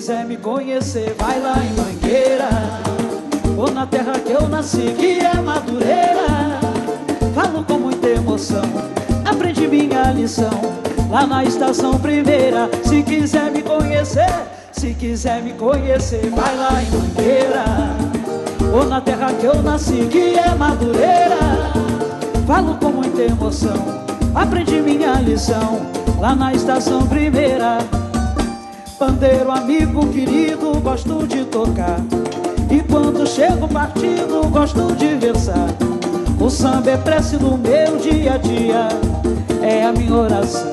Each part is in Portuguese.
quiser me conhecer, vai lá em Mangueira, ou na terra que eu nasci, que é Madureira. Falo com muita emoção, aprendi minha lição lá na estação primeira. Se quiser me conhecer, se quiser me conhecer, vai lá em Mangueira, ou na terra que eu nasci, que é Madureira. Falo com muita emoção, aprendi minha lição lá na estação primeira. Pandeiro, amigo querido, gosto de tocar, e quando chego partido, gosto de versar. O samba é prece do meu dia a dia, é a minha oração.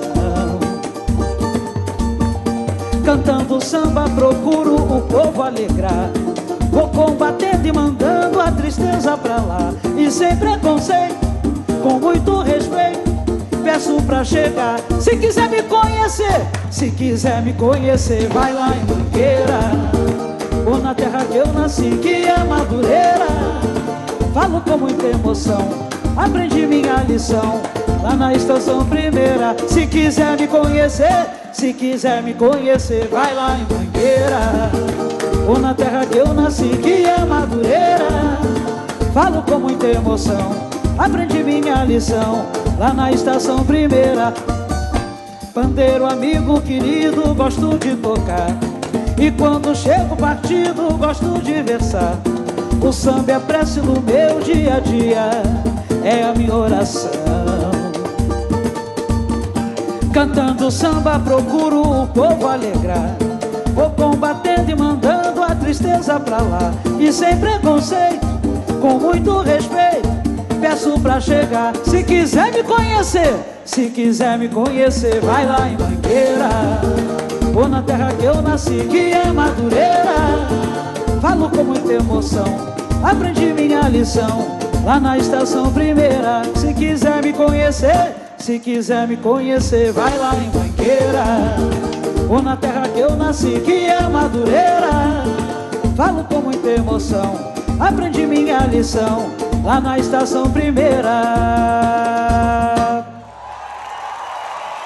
Cantando samba procuro o povo alegrar, vou combatendo e mandando a tristeza pra lá. E sem preconceito, com muito respeito, peço pra chegar. Se quiser me conhecer, se quiser me conhecer, vai lá em Mangueira, ou na terra que eu nasci, que é Madureira. Falo com muita emoção, aprendi minha lição lá na estação primeira. Se quiser me conhecer, se quiser me conhecer, vai lá em Mangueira, ou na terra que eu nasci, que é Madureira. Falo com muita emoção, aprendi minha lição lá na estação primeira. Pandeiro, amigo querido, gosto de tocar, e quando chego partido, gosto de versar. O samba é prece no meu dia a dia, é a minha oração. Cantando samba procuro o povo alegrar, vou combatendo e mandando a tristeza pra lá. E sem preconceito, com muito respeito, peço pra chegar. Se quiser me conhecer, se quiser me conhecer, vai lá em Mangueira, ou na terra que eu nasci, que é Madureira. Falo com muita emoção, aprendi minha lição lá na estação primeira. Se quiser me conhecer, se quiser me conhecer, vai lá em Mangueira, ou na terra que eu nasci, que é Madureira. Falo com muita emoção, aprendi minha lição lá na estação primeira.